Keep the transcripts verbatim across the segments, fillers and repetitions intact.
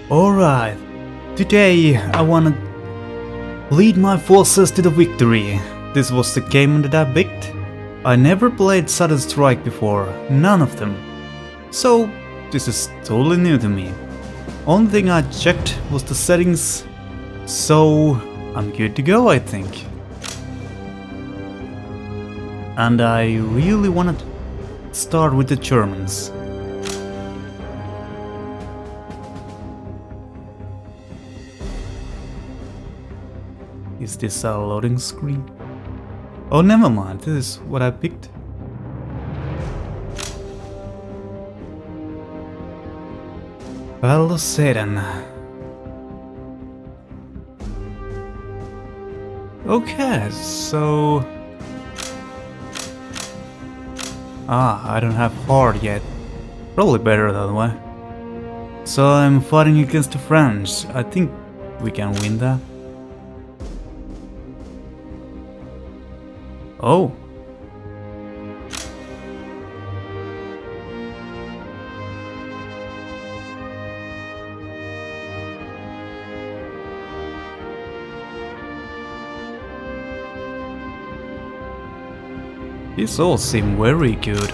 Alright, today I wanna lead my forces to the victory. This was the game that I picked. I never played Sudden Strike before, none of them. So this is totally new to me. Only thing I checked was the settings, so I'm good to go, I think. And I really wanna start with the Germans. Is this a loading screen? Oh, never mind, this is what I picked. Well, Satan. Okay, so... Ah, I don't have hard yet. Probably better that way. So I'm fighting against the French. I think we can win that. Oh. These all seem very good.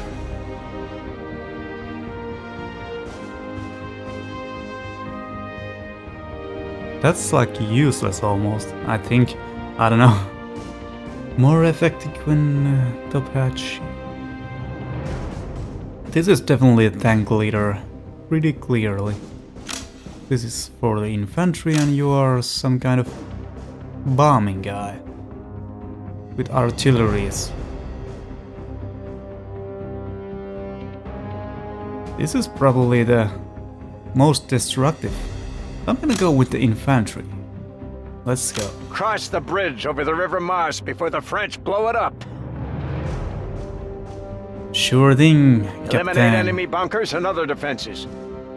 That's like useless almost, I think. I don't know. More effective when uh, top hatch. This is definitely a tank leader, pretty clearly. This is for the infantry and you are some kind of bombing guy with artilleries. This is probably the most destructive. I'm gonna go with the infantry. Let's go. Cross the bridge over the River Mars before the French blow it up. Sure thing, Captain. Eliminate enemy bunkers and other defenses.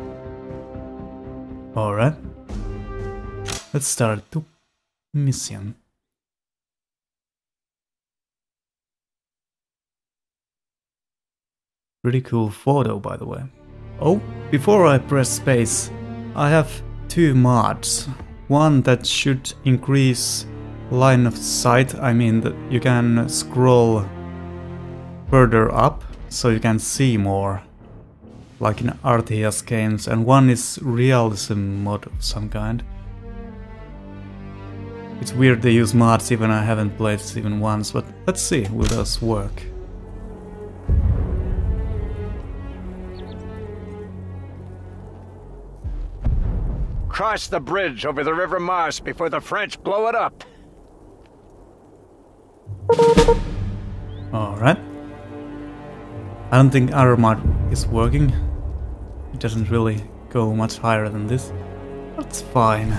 Alright. Let's start the mission. Pretty cool photo, by the way. Oh, before I press space, I have two mods. One that should increase line of sight, I mean that you can scroll further up so you can see more, like in R T S games, and one is realism mod of some kind. It's weird they use mods even I haven't played this even once, but let's see, will those work? Cross the bridge over the River Mars before the French blow it up. Alright. I don't think our mod is working. It doesn't really go much higher than this. That's fine.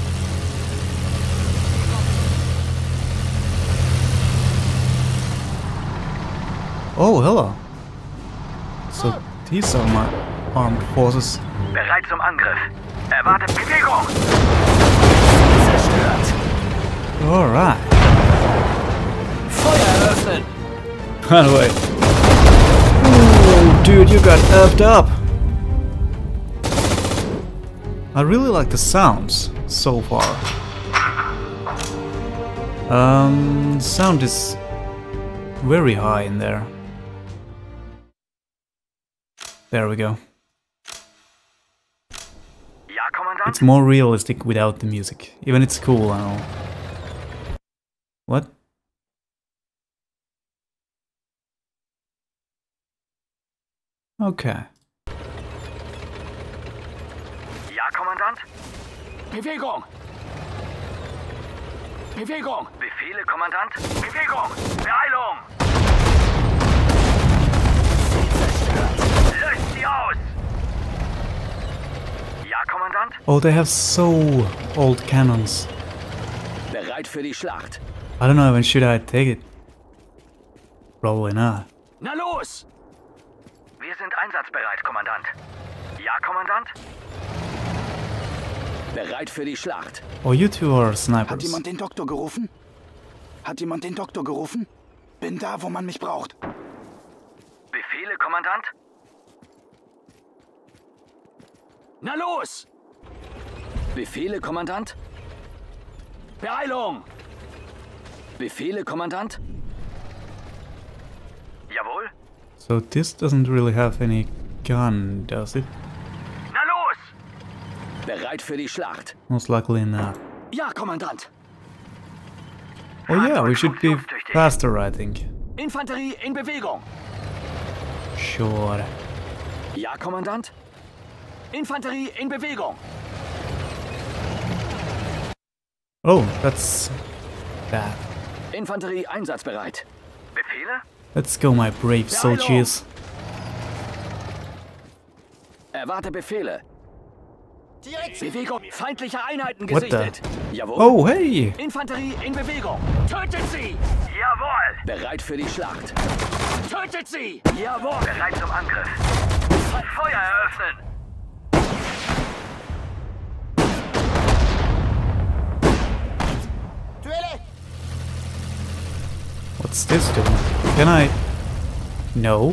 Oh, hello. So these are my armed forces. Bereit zum Angriff. Erwartet Bewegung! Zerstört! Alright. Feuer eröffnen! By the way. Ooh, dude, you got effed up! I really like the sounds so far. Um, sound is very high in there. There we go. It's more realistic without the music, even it's cool and all. What? Okay. Ja, Kommandant? Bewegung! Bewegung! Befehle, Kommandant? Bewegung! Beeilung! Löst sie aus! Ja, Kommandant? Oh, they have so old cannons. Bereit für die Schlacht. I don't know even should I take it. Probably not. Na los! Wir sind einsatzbereit, Kommandant. Ja, Kommandant? Bereit für die Schlacht. Oh, you two are Hat snipers. jemand den Doktor gerufen? Hat jemand den Doktor gerufen? Bin da, wo man mich braucht. Befehle, Kommandant? Na los! Befehle, Kommandant? Beeilung! Befehle, Kommandant? Jawohl. So this doesn't really have any gun, does it? Na los! Bereit für die Schlacht. Most likely not. Ja, Kommandant. Oh yeah, we should be faster, I think. Infanterie in Bewegung. Sure. Ja, Kommandant. Infanterie in Bewegung. Oh, that's bad. Infanterie einsatzbereit. Befehle? Let's go, my brave soldiers. Erwarte Befehle. Bewegung. Feindliche Einheiten What the? gesichtet. Jawohl. Oh, hey! Infanterie in Bewegung. Tötet sie! Jawohl! Bereit für die Schlacht. Tötet sie! Jawohl! Bereit zum Angriff. Feuer eröffnen! What's this doing? Can I... No.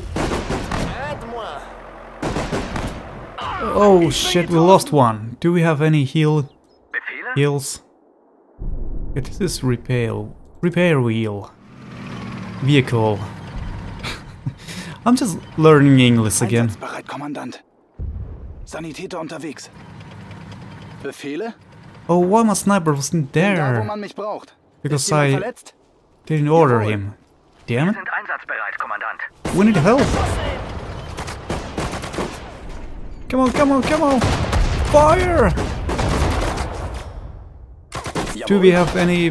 Oh shit, we lost one. Do we have any heal... Befehle? heals? It is repair... repair wheel. Vehicle. I'm just learning English again. Einsatzbereit, Kommandant. Sanitäter unterwegs. Befehle? Oh, why my sniper wasn't Bin da, wo there? man mich braucht. Because Ist jemand I verletzt? didn't order Jawohl. him. Damn it. Sind einsatzbereit, Kommandant. We need help. Come on, come on, come on. Fire! Do we have any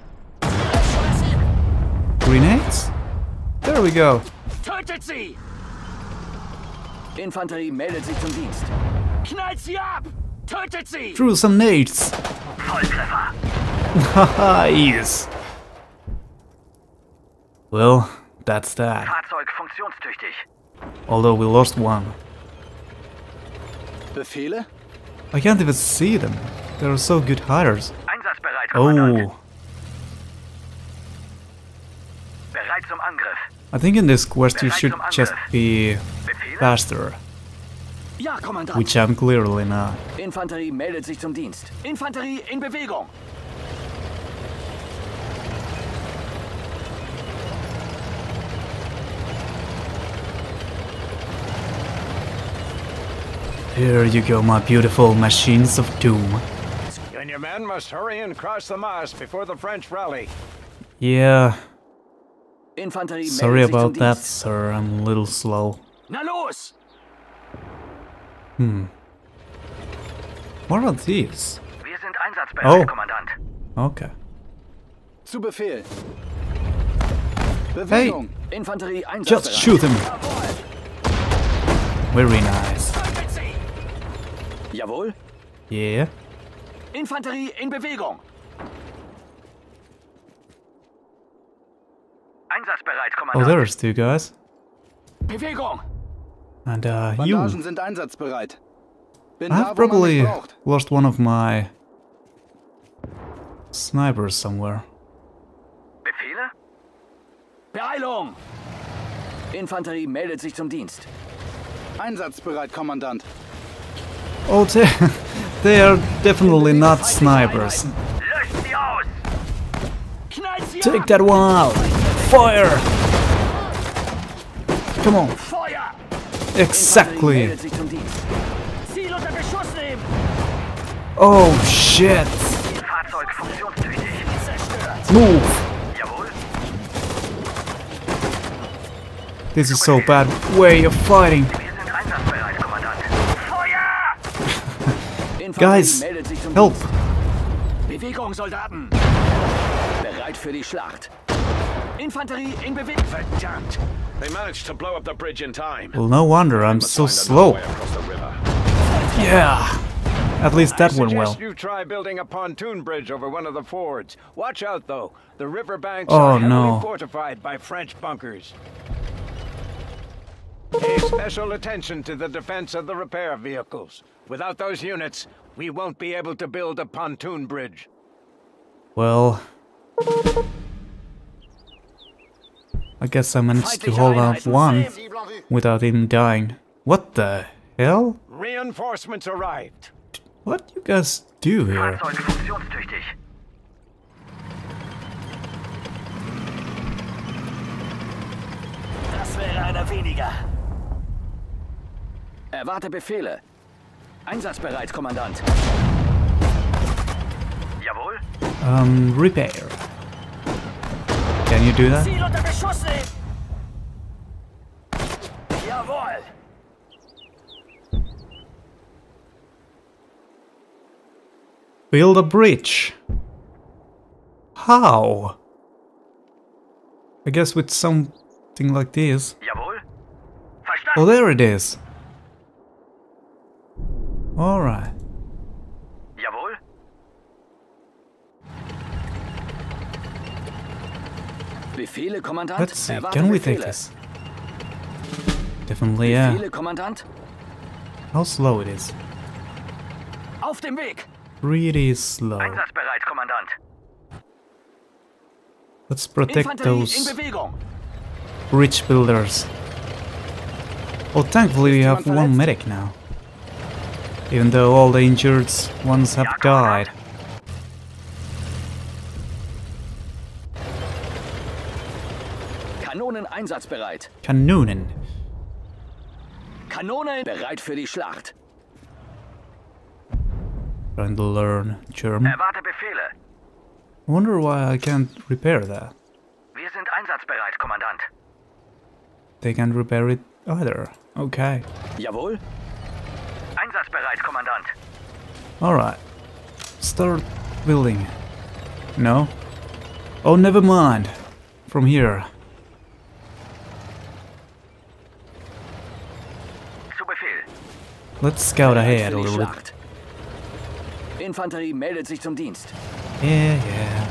grenades? There we go. Tötet sie! Infanterie meldet sich zum Dienst. Knallt sie ab! Tötet sie! Threw some nades. Volltreffer! Haha, yes. Well, that's that. Fahrzeug funktionstüchtig. Although we lost one. Befehle? I can't even see them. They're so good hiders. Einsatzbereit, Kommandant. Oh, Bereit zum Angriff. I think in this quest you should just be Befehle? faster, Ja, Kommandant. which I'm clearly not. Infanterie meldet sich zum Dienst. Infanterie in Bewegung. Here you go, my beautiful machines of doom. You and your men must hurry and cross the Maas before the French rally. Yeah, Infanterie sorry meldet sich about zum that, Dienst. sir. I'm a little slow. Na los! Hmm. What are these? Wir sind einsatzbereit, Oh. Kommandant. Okay. Zu Befehl. Bewegung. Infanterie einsatzbereit. Just shoot him. Very nice. Tötet sie! Jawohl. Yeah. Infanterie in Bewegung. Einsatzbereit, Oh, Kommandant. there's two guys. Bewegung. And uh, Bandagen you. sind einsatzbereit. Bin da, I've wo man probably mich braucht. lost one of my snipers somewhere. Befehle? Beeilung! Infanterie meldet sich zum Dienst. Einsatzbereit, Kommandant. Oh, they, they are definitely not snipers. Löscht sie aus! Knallt sie Take ab! that one out. Fire! Come on. Feuer! Infanterie Exactly. meldet sich zum Dienst. Ziel unter Beschuss nehmen! Oh shit. Fahrzeug funktionstüchtig. Zerstört. Move. Jawohl. This is so bad way of fighting. Wir sind einsatzbereit, Kommandant. Feuer! Infanterie Guys, meldet sich zum help. Dienst. Bewegung, Soldaten! Bereit für die Schlacht. Infanterie in Bewegung. Verdammt! They managed to blow up the bridge in time. Well, no wonder I'm so Find another slow. way across the river. Yeah. At least that I went suggest well. you try building a pontoon bridge over one of the fords. Watch out, though. The riverbanks Oh, are heavily no. fortified by French bunkers. Pay special attention to the defense of the repair vehicles. Without those units, we won't be able to build a pontoon bridge. Well, I guess I managed to hold out one without him dying. What the hell? Reinforcements arrived. What you guys do here? Fahrzeug funktionstüchtig. Das wäre einer weniger. Erwarte Befehle. Einsatzbereit, Kommandant. Jawohl. Um, repair. Can you do that? Ziel unter Beschuss nehmen. Jawohl. Build a bridge. How? I guess with something like this. Jawohl. Oh, Verstanden. there it is. Alright. Jawohl. Befehle, Kommandant. Let's see. Erwarte Can we Befehle. take this? Definitely, yeah. Befehle, Kommandant. How slow it is. Auf dem Weg. Pretty slow. Einsatzbereit, Kommandant. Let's protect Infanterie in those Bewegung. bridge builders. Oh, thankfully we have one medic now. Even though all the injured ones have died. Kanonen einsatzbereit. Kanonen. Kanone bereit für die Schlacht. Trying to learn German. Erwarte Befehle. Wonder why I can't repair that. Wir sind einsatzbereit, Kommandant. They can't repair it either. Okay. Jawohl. Einsatzbereit, Kommandant. Alright. Start building. No? Oh, never mind. From here. Zu Befehl. Let's scout ahead Bereit a für die little bit. Schlacht. Infanterie meldet sich zum Dienst. Yeah, yeah.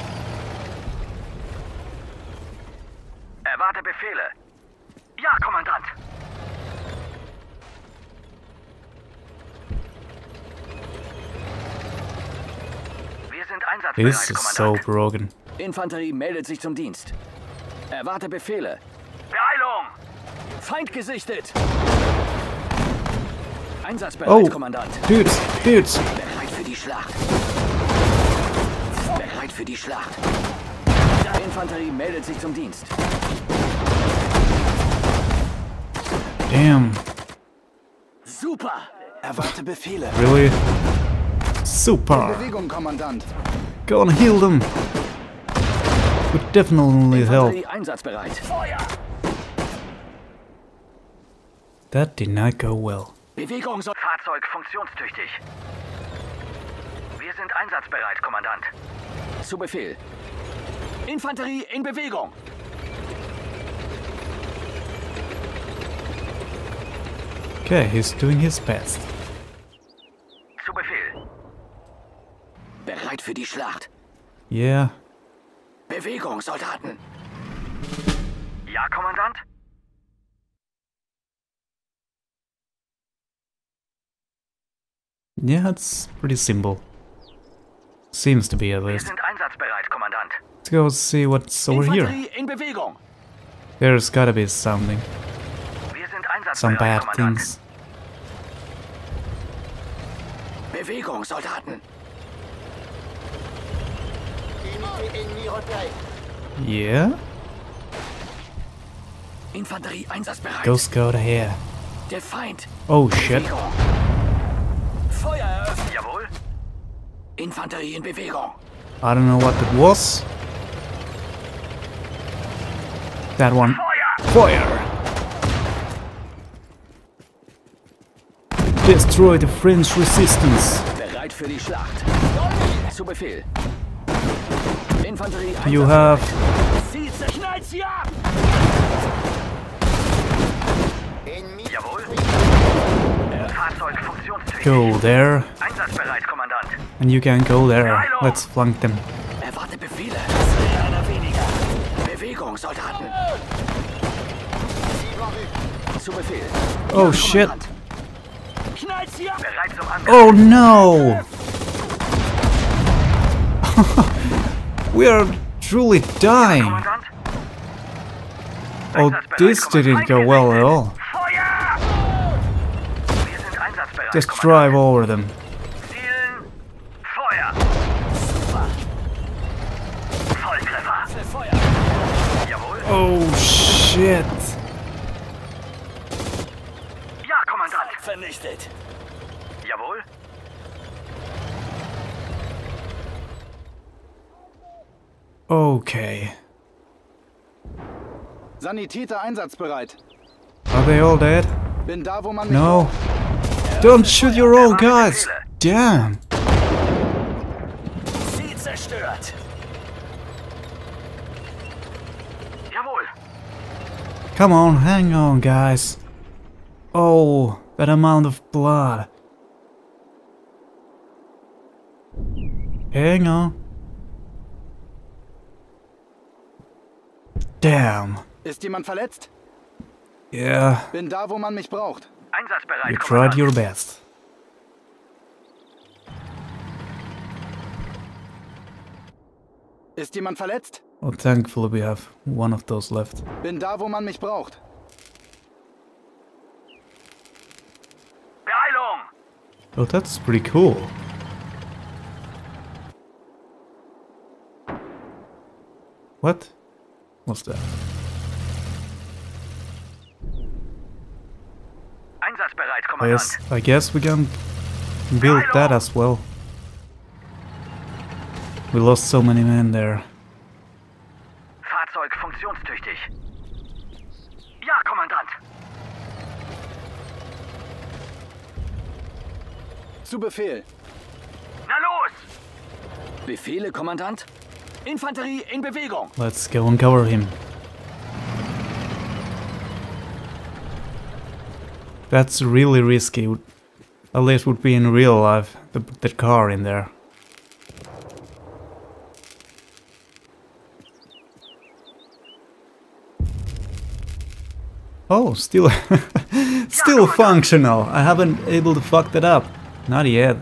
Erwarte Befehle. Ja, Kommandant. Wir sind einsatzbereit, This is so Kommandant. broken. Infanterie meldet sich zum Dienst. Erwarte Befehle. Beeilung! Feind gesichtet! Einsatzbereit, Oh, Kommandant. dudes, dudes. Bereit für die Schlacht. Bereit für die Schlacht. Infanterie meldet sich zum Dienst. Damn. Super! Erwarte Befehle. Really? Super. Bewegung, Kommandant. Go and heal them. Would definitely help. Infanterie einsatzbereit. Feuer! That did not go well. Bewegung soll... Fahrzeug funktionstüchtig. Wir sind einsatzbereit, Kommandant. Zu Befehl. Infanterie in Bewegung. Okay, he's doing his best. Zu Befehl. Bereit für die Schlacht. Yeah. Bewegung, Soldaten. Ja, Kommandant? Yeah, it's pretty simple. Seems to be at Wir least. sind einsatzbereit, Kommandant. Let's go see what's over here. Infanterie in Bewegung. There's gotta be something. Wir sind Some einsatzbereit, bad Kommandant. things. Bewegung, Soldaten. Yeah? Infanterie einsatzbereit. Go scout ahead. Der Feind. Oh shit. Bewegung. Feuer eröffnen. Jawohl. Infanterie in Bewegung. I don't know what that was. That one. Feuer! Fire! Destroy the French resistance. Bereit für die Schlacht. Zu Befehl. Infanterie You have... Sie zerknallt sie ab! Jawohl. Fahrzeug funktionstüchtig. Go there. Einsatzbereit, Kommandant. And you can go there. Let's flank them. Erwarte Befehle. Das wäre einer weniger. Bewegung, Soldaten. Zu Befehl. Oh shit. Knallt sie ab! Bereit zum Angriff. Oh no! We are truly dying. Kommandant. Oh, this didn't go well at all. Feuer! Wir sind einsatzbereit, Just Kommandant. drive over them. Oh shit. Ja, Kommandant. Vernichtet. Jawohl. Okay. Sanitäter einsatzbereit. Are they all dead? Bin da, wo man mich No. braucht. Don't shoot your own guys. Damn. Sie zerstört. Jawohl. Come on, hang on, guys. Oh, that amount of blood. Hang on. Damn. Ist jemand verletzt? Yeah, Bin da, wo man mich braucht. Einsatzbereit, you tried Kommandant. your best. Ist jemand verletzt? Well, thankfully we have one of those left. Bin da, wo man mich braucht. Beeilung. Oh, that's pretty cool. What? What's that? Einsatzbereit, I Kommandant. guess, I guess we can build that as well. We lost so many men there. Fahrzeug funktionstüchtig. Ja, Kommandant. Zu Befehl. Na los! Befehle, Kommandant? Infanterie in Bewegung. Let's go and cover him. That's really risky. At least would be in real life. The, the car in there. Oh, still, still functional. I haven't able to fuck that up. Not yet.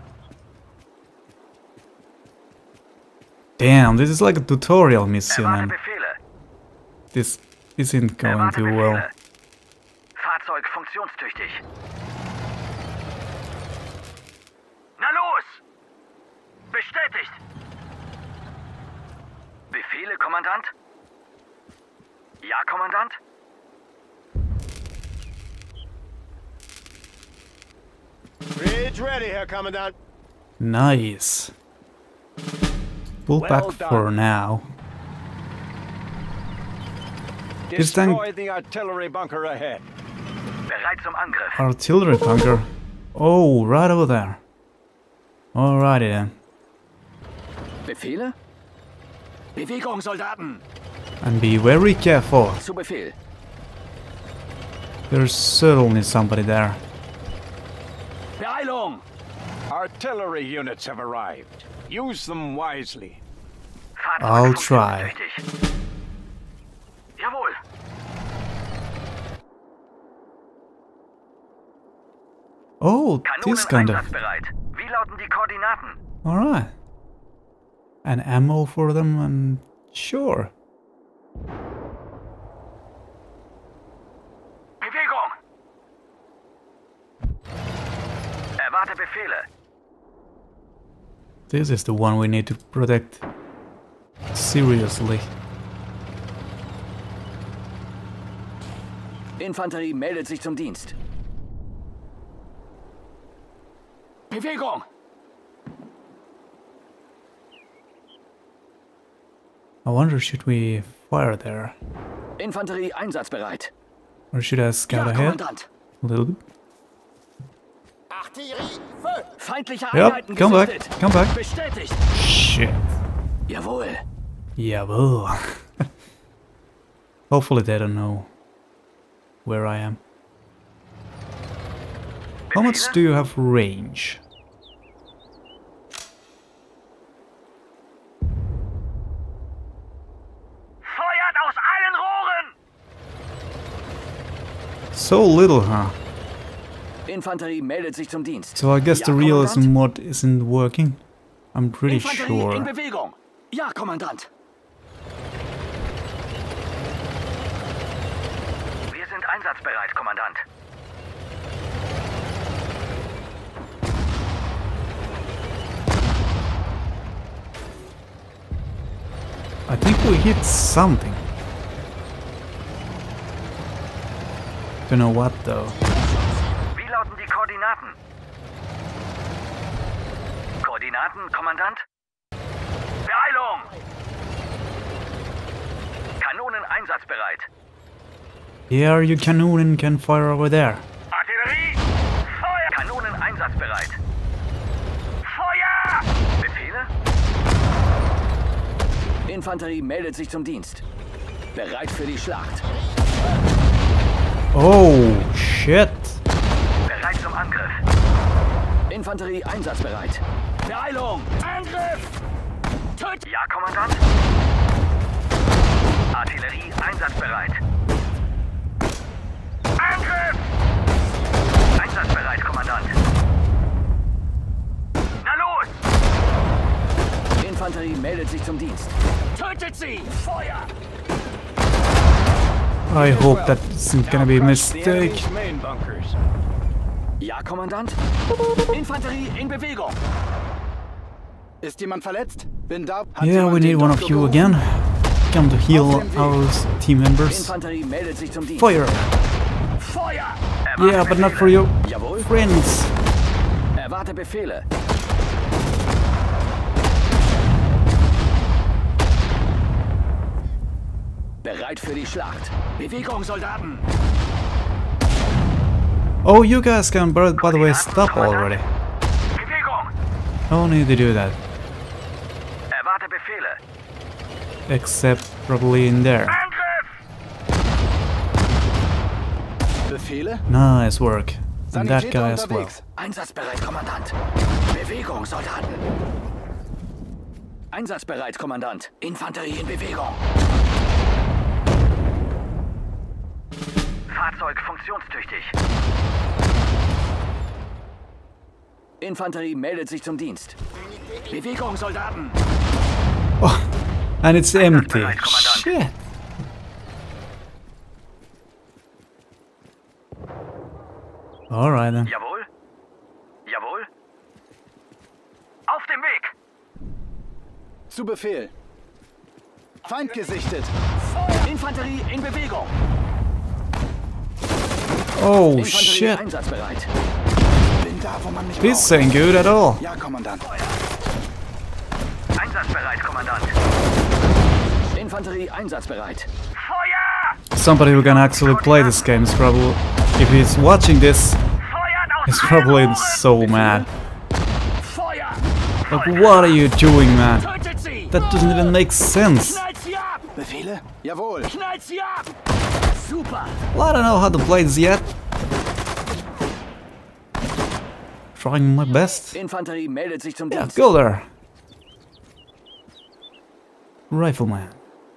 Damn, this is like a tutorial mission, Erwarte and Befehle. this isn't going Erwarte too Befehle. well. Fahrzeug funktionstüchtig. Na los! Bestätigt. Befehle, Kommandant? Ja, Kommandant? Bridge ready, Herr Kommandant. Nice. Pull Well back done. for now. This tank- Destroy the artillery bunker ahead. Bereit zum Angriff. Artillery bunker. Oh, right over there. Alrighty then. Befehle? Bewegung, Soldaten! And be very careful. Zu Befehl. There's certainly somebody there. Beeilung! Artillery units have arrived. Use them wisely. Fahrzeug I'll try. funktionstüchtig. Jawohl. Oh, Kanonen this kind of... einsatzbereit. Wie lauten die Koordinaten? Alright. And ammo for them, and sure. Bewegung! Erwarte Befehle. This is the one we need to protect seriously. Infanterie meldet sich zum Dienst. Bewegung! I wonder, should we fire there? Infanterie einsatzbereit. Or should I scout Ja, ahead? Kommandant. A little bit? Feindliche Yep, Einheiten come back, gesichtet. come back. Bestätigt. Shit. Jawohl. Jawohl. Hopefully they don't know where I am. How much do you have range? Feuert aus allen Rohren! So little, huh? Infanterie meldet sich zum Dienst. So I guess the Ja, realism Kommandant. mod isn't working. I'm pretty Infanterie in sure. Bewegung. Ja, Kommandant. Wir sind einsatzbereit, Kommandant. I think we hit something. To know what though? Wie lauten die Koordinaten? Koordinaten, Kommandant? Beeilung! Kanonen einsatzbereit. Here, you Kanonen can fire over there. Artillerie! Feuer! Kanonen einsatzbereit. Feuer! Befehle? Infanterie meldet sich zum Dienst. Bereit für die Schlacht. Oh, shit. Bereit zum Angriff. Infanterie einsatzbereit. Beeilung! Angriff! Töt! Ja, Kommandant. Artillerie einsatzbereit. Angriff! Einsatzbereit, Kommandant. Na los! Infanterie meldet sich zum Dienst. Tötet sie! Feuer! I hope that isn't gonna be a mistake. Ja, Kommandant. Infanterie in Bewegung. Ist jemand verletzt? Bin da. Hat Yeah, jemand we need den one of Doktor you gerufen? again. Come to heal our team members. Infanterie meldet sich zum Dienst. Fire! Feuer! Yeah, but not for your Jawohl. friends. Erwarte Befehle. Bereit für die Schlacht. Bewegung, Soldaten. Oh, you guys can, by by the way, stop already. Bewegung. No need to do that. Erwarte Befehle. Except probably in there. Angriff! Befehle? Nice work. And that Sanitäter guy as well. unterwegs. Einsatzbereit, Kommandant. Bewegung, Soldaten. Einsatzbereit, Kommandant. Infanterie in Bewegung. Fahrzeug funktionstüchtig. Infanterie meldet sich zum Dienst. Bewegung, Soldaten. Oh, and it's empty. Einsatzbereit, Kommandant. Shit. Alright then. Jawohl. Jawohl. Auf dem Weg. Zu Befehl. Feind gesichtet. Infanterie in Bewegung. Oh Infanterie shit. einsatzbereit. Bin da, wo man mich This braucht. ain't good at all. Ja, Kommandant. Einsatzbereit, Kommandant. Infanterie einsatzbereit. Feuer! Somebody who can actually play this game is probably, if he's watching this, Feuern aus is allen probably Rohren! so mad. Feuer! Like, what are you doing, man? Tötet sie! That doesn't even make sense. Knallt sie ab! Befehle? Jawohl. Knallt sie ab! Super! Well, I don't know how to play this yet. Trying my best. Infanterie meldet sich zum Yeah, Dienst. go there. Rifleman.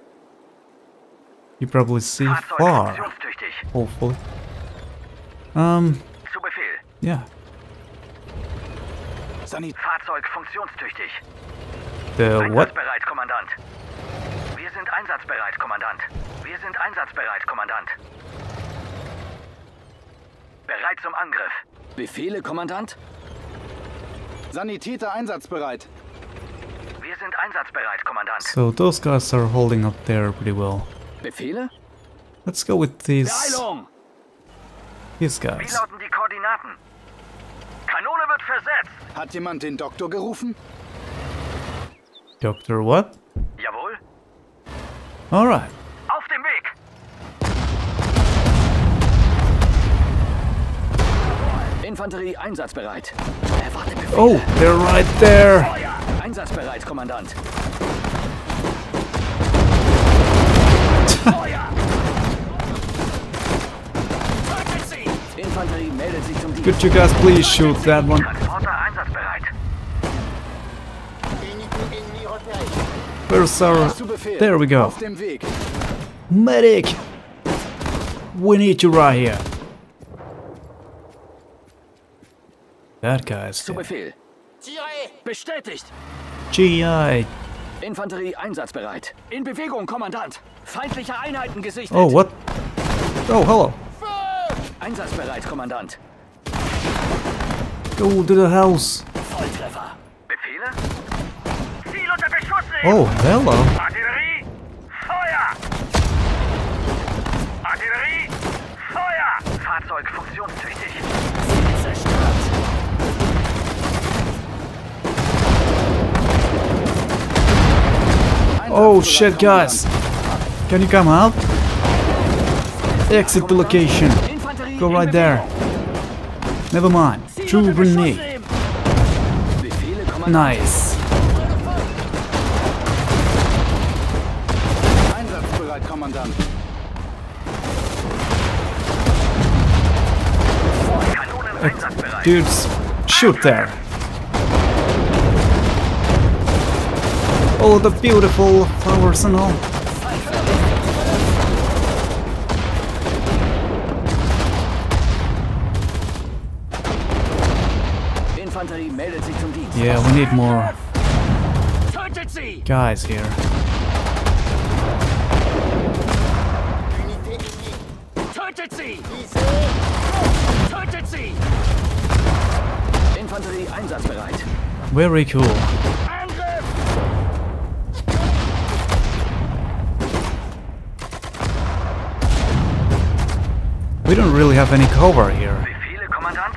You probably see Fahrzeug far, funktionstüchtig. hopefully. Um, Zu Befehl. yeah. Sanit. Fahrzeug funktionstüchtig. The what? Einsatzbereit, Kommandant. Wir sind einsatzbereit, Kommandant. Wir sind einsatzbereit, Kommandant. Bereit zum Angriff. Befehle, Kommandant? Sanitäter einsatzbereit. Wir sind einsatzbereit, Kommandant. So those guys are holding up there pretty well. Befehle? Let's go with these, Beeilung! these Wie guys. lauten die Koordinaten? Kanone wird versetzt. Hat jemand den Doktor gerufen? Doctor what? Jawohl. Alright. Auf dem Weg. Infanterie einsatzbereit. Erwarte Befehle. Oh, they're right there. Feuer! Einsatzbereit, Kommandant. Feuer! Tötet sie! Infanterie meldet sich zum Dienst. Could you guys please shoot that one? Transporter einsatzbereit. Where's our... Zu Befehl. There we go. Auf dem Weg. Medic! We need you right here. That guy's Zu dead. Befehl. Bestätigt. G I. Infanterie einsatzbereit. In Bewegung, Kommandant. Feindliche Einheiten gesichtet. Oh, what? Oh, hello. Einsatzbereit, Kommandant. Go to the house. Volltreffer. Befehle? Ziel unter Beschuss nehmen. Oh, hello. Artillerie! Feuer! Artillerie! Feuer! Oh shit, guys! Can you come out? Exit the location. Go right there. Never mind. True grenade. Nice. Einsatzbereit, Kommandant. Dudes, shoot there. Oh, the beautiful flowers and all. Infanterie meldet sich zum Dienst. Yeah, we need more Tötet sie! guys here. Tötet sie! Tötet sie! Infanterie einsatzbereit. Very cool. Angriff! We don't really have any cover here. Befehle, Kommandant?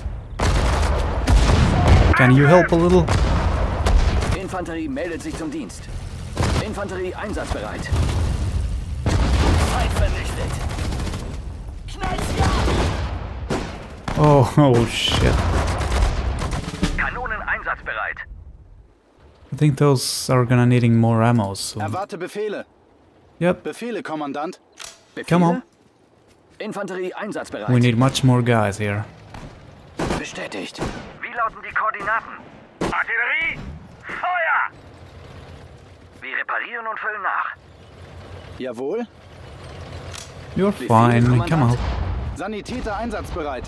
Can you help a little? Infanterie meldet sich zum Dienst. Infanterie einsatzbereit. Feind vernichtet. Knallt sie ab! Oh, oh shit. Kanonen einsatzbereit. I think those are gonna needing more ammo soon. Erwarte Befehle. Yep, Befehle, Kommandant. Befehle? come on. Infanterie einsatzbereit. We need much more guys here. Bestätigt. Wie lauten die Koordinaten? Artillerie! Feuer! Wir reparieren und füllen nach. Jawohl. You're fine, come on. Sanitäter einsatzbereit.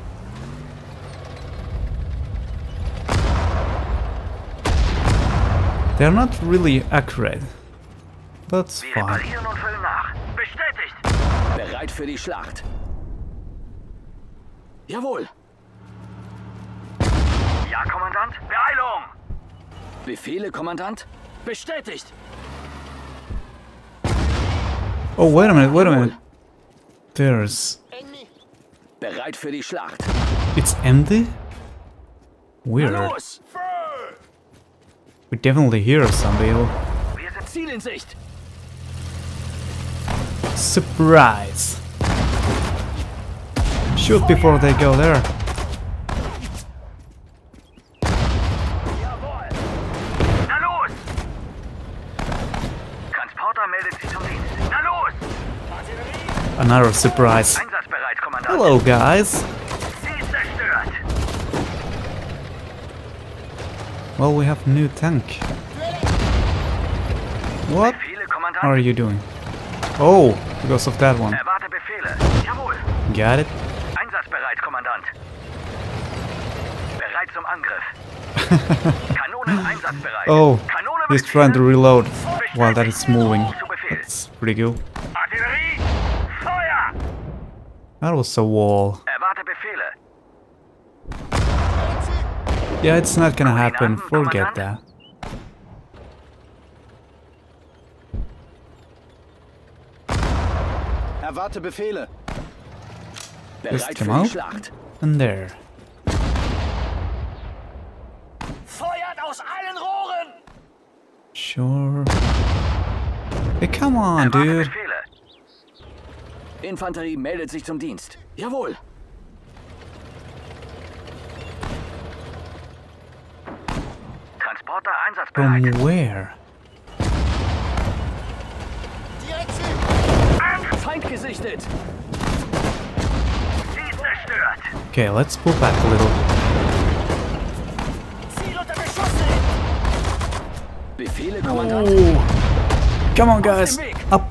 They're not really accurate. That's Wir fine. reparieren und füllen nach. Bestätigt. Bereit für die Schlacht. Jawohl. Ja, Kommandant. Beeilung. Befehle, Kommandant. Bestätigt. Oh, wait a minute, wait a minute. There's... Bereit für die Schlacht. It's empty? Weird. Los! We definitely hear some people. Wir sind Ziel in Sicht. Surprise! Shoot before they go there. Jawohl. Na los! Transporter meldet sich zum Dienst. Na los! Artillerie! Another surprise. Einsatzbereit, Kommandant. Hello, guys. Sie ist zerstört. Well, we have new tank. What Befehle, Kommandant. are you doing? Oh, because of that one. Erwarte Befehle. Jawohl. Got it? Einsatzbereit, Kommandant. Bereit zum Angriff. Kanonen einsatzbereit. Oh, Kanone he's mit trying to Zielen. reload while that is moving. Zu Befehl. That's pretty cool. Artillerie! Feuer! That was a wall. Erwarte Befehle. Yeah, it's not gonna happen. Forget that. Erwarte Befehle. Bereit für come die out. Schlacht. And there. Feuert aus allen Rohren! Sure. Hey, come on, Erwarte dude. Befehle. Infanterie meldet sich zum Dienst. Jawohl. Transporter einsatzbereit. From where? Feind gesichtet. Sie ist zerstört. Okay, let's pull back a little. Ziel unter Beschuss. Befehle, Kommandant. Oh. Come on, guys. Up.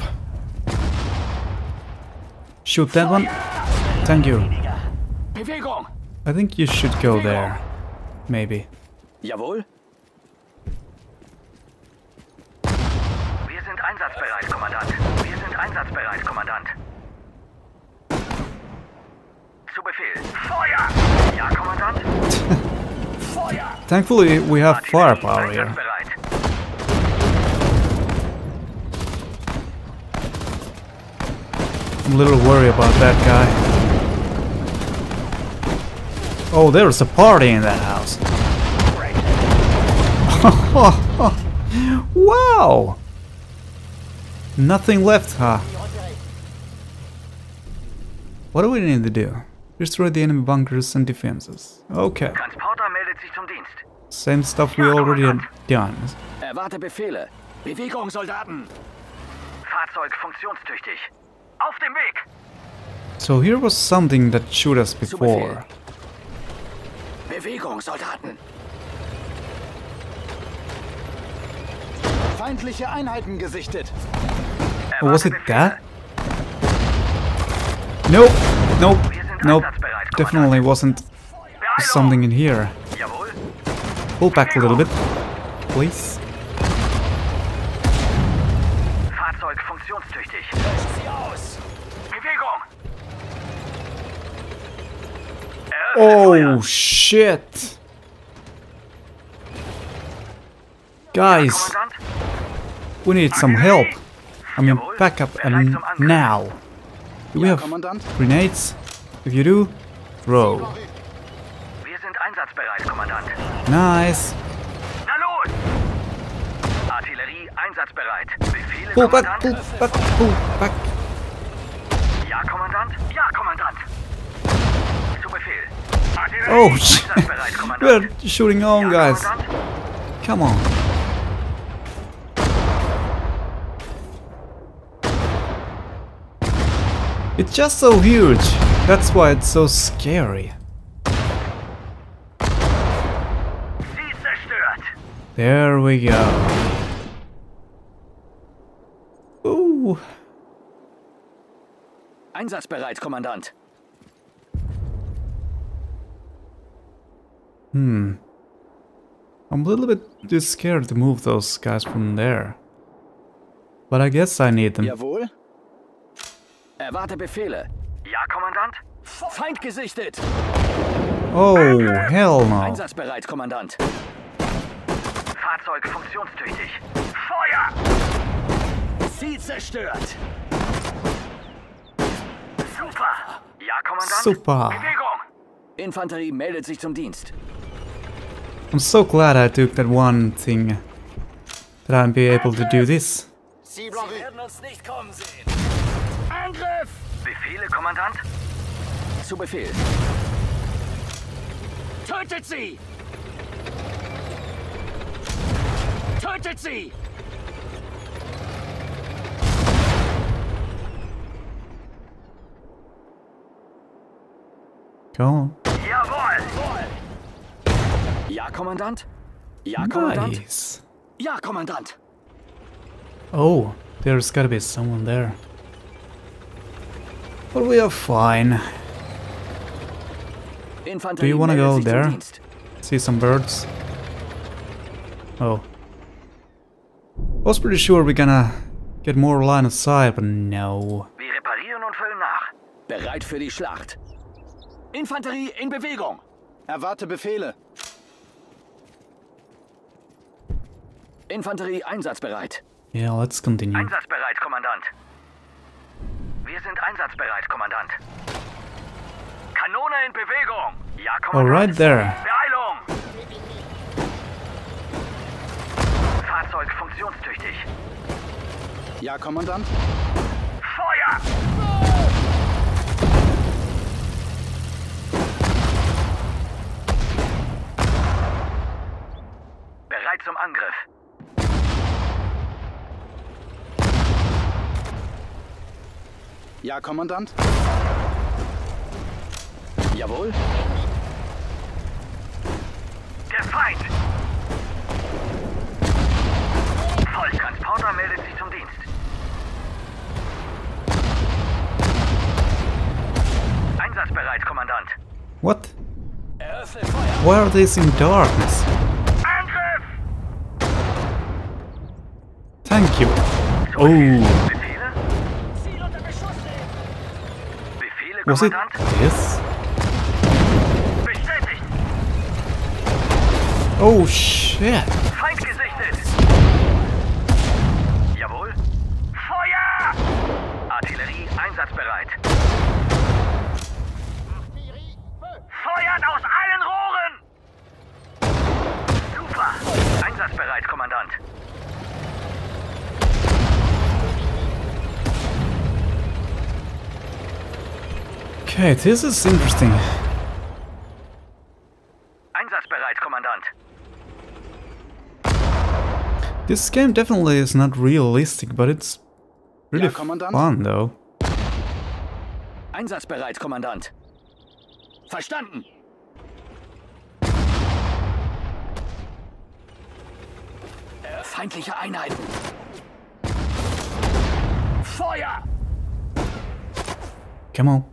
Shoot that one. Thank you. Bewegung. I think you should go there. Maybe. Jawohl. Wir sind einsatzbereit, Kommandant. Wir sind einsatzbereit, Kommandant. Zu Befehl. Feuer! Ja, Kommandant. Feuer! Thankfully, we have Artillerie firepower here. einsatzbereit. I'm a little worried about that guy. Oh, there's a party in that house. Wow! Nothing left, huh? What do we need to do? Destroy the enemy bunkers and defenses. Okay. Transporter meldet sich zum Dienst. Same stuff we already had done. Erwarte Befehle. Bewegung, Soldaten. Fahrzeug funktionstüchtig. Auf dem Weg. So here was something that shot us before. Bewegung, Soldaten. Feindliche Einheiten gesichtet. Oh, was it that? Nope, nope, nope. Definitely wasn't something in here. Jawohl. Pull back a little bit, please. Fahrzeug funktionstüchtig. Löschen Sie aus. Bewegung. Oh shit! Guys, we need some help. I mean, backup and now. Do we have grenades? If you do, throw. Wir sind einsatzbereit, Kommandant. Nice. Na los! Artillerie einsatzbereit. Befehle, Pull back, Kommandant. pull back, pull back. Ja, Kommandant. Ja, Kommandant. Zu Befehl. Artillerie Oh shit! einsatzbereit, Kommandant. We're shooting on, Ja, guys. Kommandant. Come on. It's just so huge. That's why it's so scary. Sie zerstört. There we go. Ooh. Einsatzbereit, Kommandant. Hmm. I'm a little bit too scared to move those guys from there. But I guess I need them. Jawohl. Erwarte Befehle. Ja, Kommandant. Feind gesichtet. Oh, hell no. Einsatzbereit, Kommandant. Fahrzeug funktionstüchtig. Feuer! Sie zerstört. Super. Ja, Kommandant. Super. Bewegung. Infanterie meldet sich zum Dienst. I'm so glad I took that one thing. That I'd be able to do this. Sie werden uns nicht kommen sehen. Angriff! Befehle, Kommandant? Zu Befehl. Tötet sie! Tötet sie! Go on. Jawohl! Ja, Kommandant? Ja, Kommandant? Nice. Ja, Kommandant! Oh, there's gotta be someone there. But we are fine. Infanterie Do you wanna meldet go sich zum there? Dienst. See some birds? Oh. I was pretty sure we're gonna get more line of sight, but no. Wir reparieren und füllen nach. Bereit für die Schlacht. Infanterie in Bewegung. Erwarte Befehle. Infanterie einsatzbereit. Yeah, let's continue. Einsatzbereit, Kommandant. Wir sind einsatzbereit, Kommandant. Kanone in Bewegung. Ja, Oh, Kommandant. right there. Beeilung. Fahrzeug funktionstüchtig. Ja, Kommandant. Feuer! Bereit zum Angriff. Ja, Kommandant. Jawohl. Der Feind! Volltransporter meldet sich zum Dienst. Einsatzbereit, Kommandant. What? Eröffne Feuer. Why are these in darkness? Angriff! Thank you. Oh, Befehle? Ziel unter Beschuss nehmen. Befehle, was it Kommandant? this? Bestätigt. Oh shit. Feind gesichtet. Jawohl. Feuer! Artillerie einsatzbereit. Feuert aus allen Rohren! Super. Einsatzbereit, Kommandant. Okay, this is interesting. Einsatzbereit, Kommandant. This game definitely is not realistic, but it's really Ja, Kommandant. fun though. Einsatzbereit, Kommandant. Verstanden. Äh, feindliche Einheiten. Feuer! Come on.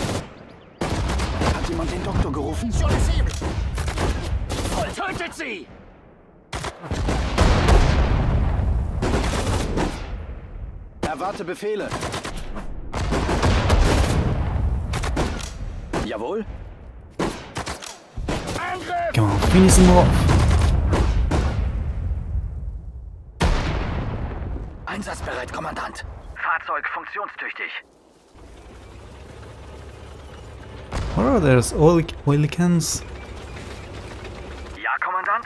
Hat jemand den Doktor gerufen? Voll tötet sie! Erwarte Befehle. Jawohl. Angriff! Come on, finish him off. Einsatzbereit, Kommandant. Fahrzeug funktionstüchtig. What are those oil, oil cans? Ja, Kommandant?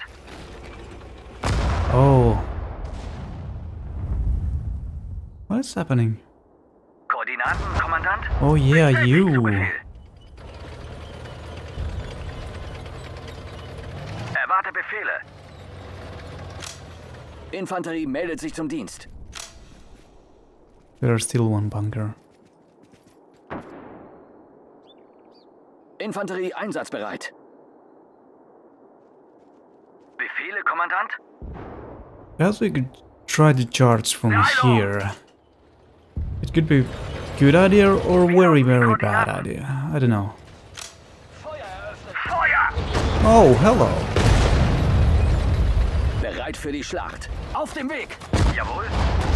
Oh. What is happening? Koordinaten, Kommandant? Oh yeah, you. Zu Befehl. Erwarte Befehle. Infanterie meldet sich zum Dienst. There's still one bunker. Infanterie einsatzbereit. Befehle, Kommandant? Perhaps we could try to charge from here. It could be a good idea or very, very bad idea. I don't know. Feuer! Oh, hello. Bereit für die Schlacht. Auf dem Weg. Jawohl.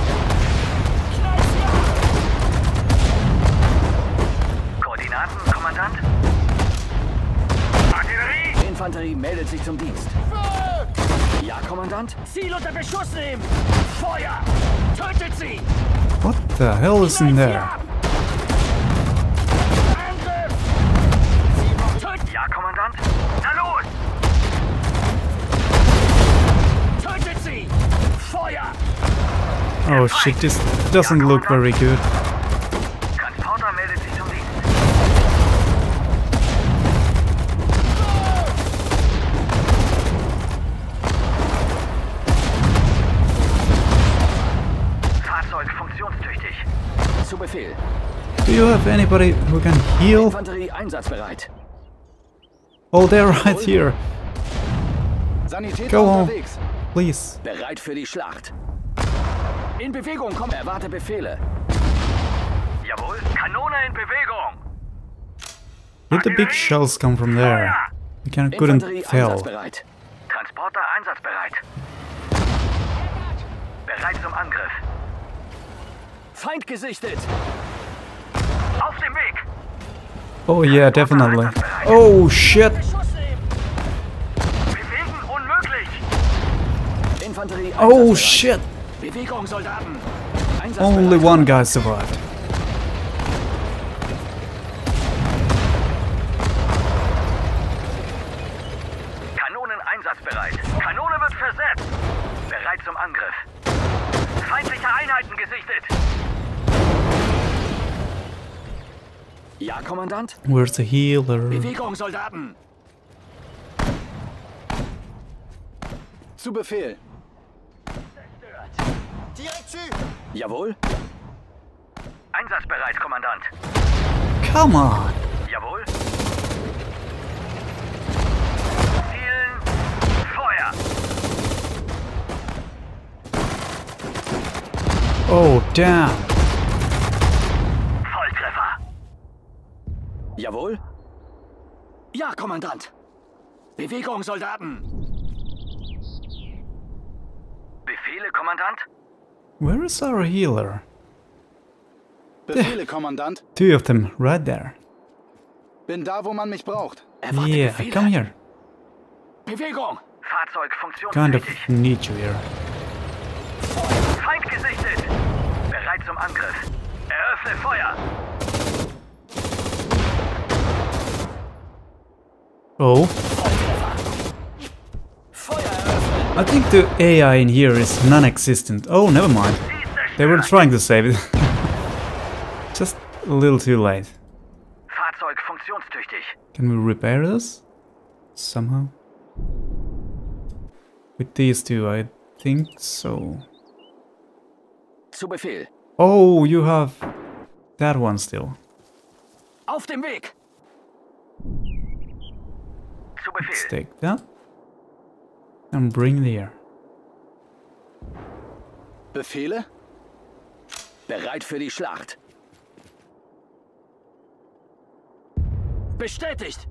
Koordinaten, Kommandant? Artillerie! Infanterie meldet sich zum Dienst. Ja, Kommandant? Ziel unter Beschuss nehmen! Feuer! Tötet sie! What the hell is in there? Angriff! Tötet! Ja, Kommandant? Na los! Tötet sie! Feuer! Oh shit, this doesn't look very good. Transporter meldet sich zum Dienst. Fahrzeug funktionstüchtig. Zu Befehl. Do you have anybody who can heal? Infanterie einsatzbereit. Oh, they're right here. Sanitäter Go on, unterwegs. please. Bereit für die Schlacht. In Bewegung, komm, erwarte Befehle. Jawohl, Kanone in Bewegung. Did the big shells come from there? I can't, couldn't Infanterie tell. einsatzbereit. Transporter einsatzbereit. Bereit zum Angriff. Feind gesichtet. Auf dem Weg. Oh yeah, definitely. Oh shit. Beschuss nehmen. Bewegen unmöglich. Infanterie Oh einsatzbereit. shit. Bewegung, Soldaten. Only one guy survived. Kanonen einsatzbereit. Kanone wird versetzt. Bereit zum Angriff. Feindliche Einheiten gesichtet. Ja, Kommandant? Where's the healer? Bewegung, Soldaten. Zu Befehl. Jawohl. Einsatzbereit, Kommandant. Come on. Jawohl. Zielen. Feuer. Oh damn. Volltreffer. Jawohl. Ja, Kommandant. Bewegung, Soldaten. Befehle, Kommandant? Where is our healer? Befehle, Kommandant. Two of them right there. Bin da, wo man mich braucht. Erwarte Yeah, Befehle. come here. Bewegung. Fahrzeug Kind of funktionstüchtig. need you here. Feind gesichtet. Bereit zum Angriff. Eröffne Feuer. Oh, Feuer eröffnen. I think the A I in here is non-existent. Oh, never mind. They were trying to save it. Just a little too late. Fahrzeug Can we repair this? Somehow? With these two, I think so. Zu Befehl. Oh, you have that one still. Auf dem Weg. Zu Let's Befehl. take that. And bring there. Befehle? Bereit für die Schlacht. Bestätigt.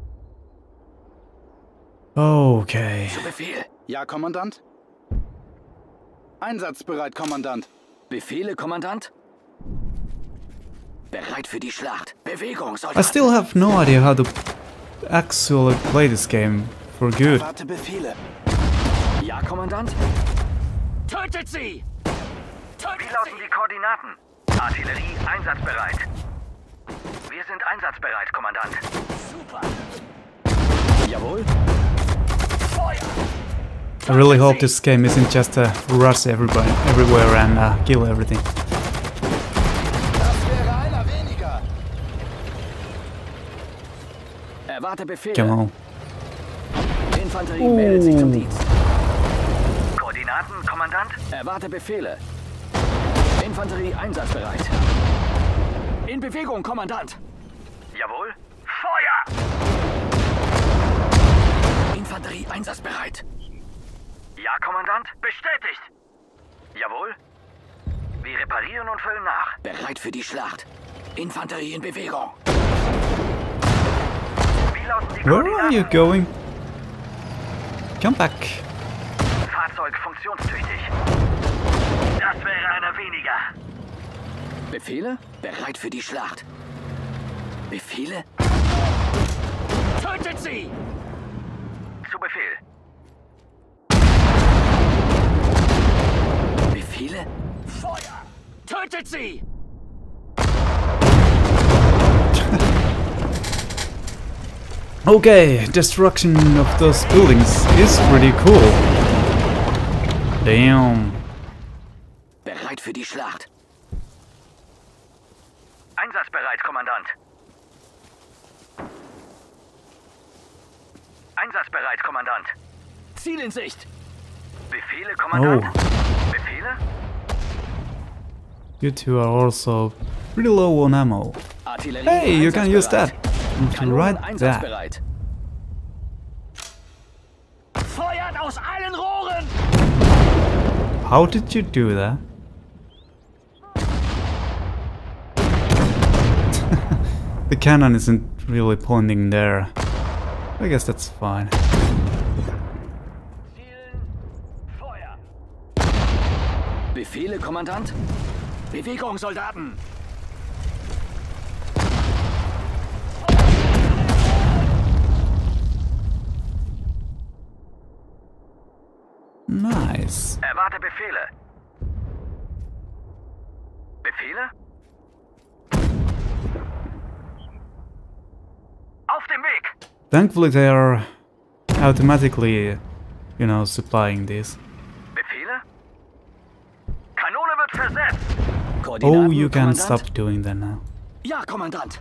Okay. Zu Befehl. Ja, Kommandant? Einsatzbereit, Kommandant. Befehle, Kommandant. Bereit für die Schlacht. Bewegung, I Soldat. still have no idea how to actually play this game for good. Warte Befehle. Ja, Kommandant. Tötet sie! Tötet Wie lauten die Koordinaten? Artillerie einsatzbereit. Wir sind einsatzbereit, Kommandant. Super. Jawohl. Feuer! I really hope this game isn't just a rush everybody, everywhere and uh, kill everything. Das wäre einer weniger. Erwarte Befehle. Come on. Infanterie Oh. meldet sich zum Dienst. Koordinaten, Kommandant. Erwarte Befehle. Infanterie einsatzbereit. In Bewegung, Kommandant. Jawohl. Feuer! Infanterie einsatzbereit. Ja, Kommandant. Bestätigt. Jawohl. Wir reparieren und füllen nach. Bereit für die Schlacht. Infanterie in Bewegung. Wie lauten die Where are you going? Come back. Fahrzeug funktionstüchtig. Das wäre einer weniger. Befehle? Bereit für die Schlacht. Befehle? Tötet sie! Zu Befehl. Befehle? Feuer! Tötet sie! Okay, destruction of those buildings is pretty cool. Damn. Bereit für die Schlacht. Einsatzbereit, Kommandant. Einsatzbereit, Kommandant. Ziel in Sicht. Befehle, Kommandant. Oh. Befehle? You two are also pretty low on ammo. Artillerie Hey, you can use that. einsatzbereit. Kanonen Right there. einsatzbereit. Feuert aus allen Rohren! How did you do that? The cannon isn't really pointing there. I guess that's fine. Zielen, Feuer! Befehle, Kommandant? Bewegung, Soldaten! Nice. Erwarte Befehle. Befehle? Auf dem Weg! Thankfully they are automatically, you know, supplying these. Befehle? Kanone wird versetzt! Oh, Koordinaten, you can Kommandant? stop doing that now. Ja, Kommandant.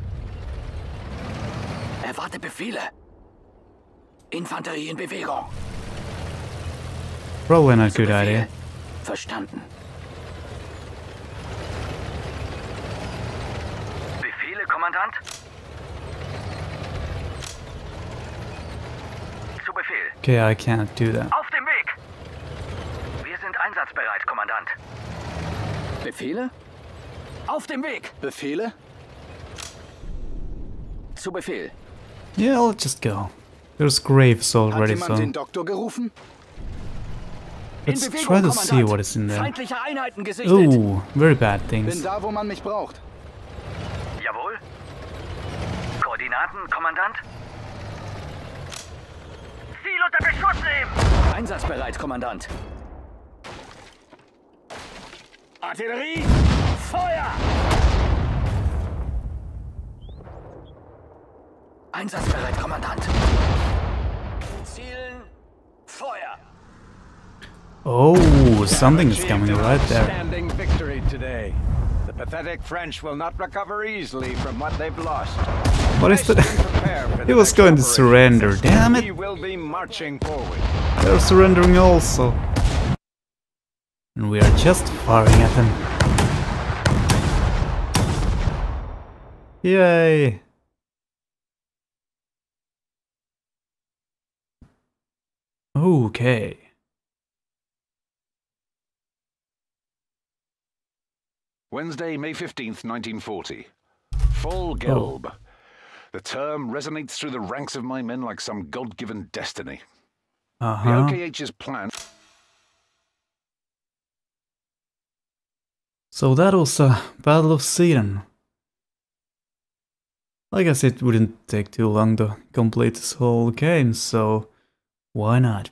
Erwarte Befehle. Infanterie in Bewegung. Probably not a good Befehl. idea. Verstanden. Befehle, Kommandant? Zu Befehl. Okay, I can't do that. Auf dem Weg! Wir sind einsatzbereit, Kommandant. Befehle? Auf dem Weg! Befehle? Zu Befehl. Yeah, let's just go. There's graves Hat already, jemand so den Doktor gerufen? let's In Bewegung, try to see Kommandant. what is in there. Feindliche Einheiten gesichtet. Ooh, very bad Bin things. da, wo man mich braucht. Jawohl. Koordinaten, Kommandant? Ziel unter Beschuss nehmen! Einsatzbereit, Kommandant. Artillerie! Feuer! Einsatzbereit, Kommandant. Zielen! Feuer! Oh, something is coming right there. Outstanding victory today. The pathetic French will not recover easily from what they've lost. What is that? He was going to surrender, damn it! We will be marching forward. They're surrendering also. And we are just firing at them. Yay! Okay. Wednesday, May fifteenth, nineteen forty. Fall Gelb. Oh. The term resonates through the ranks of my men like some God-given destiny. Uh-huh. The O K H's plan... So that was a Battle of Sedan. I guess it wouldn't take too long to complete this whole game, so why not?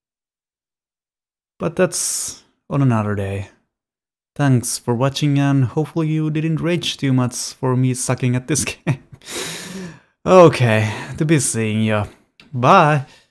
But that's on another day. Thanks for watching, and hopefully you didn't rage too much for me sucking at this game. Okay, to be seeing ya. Bye!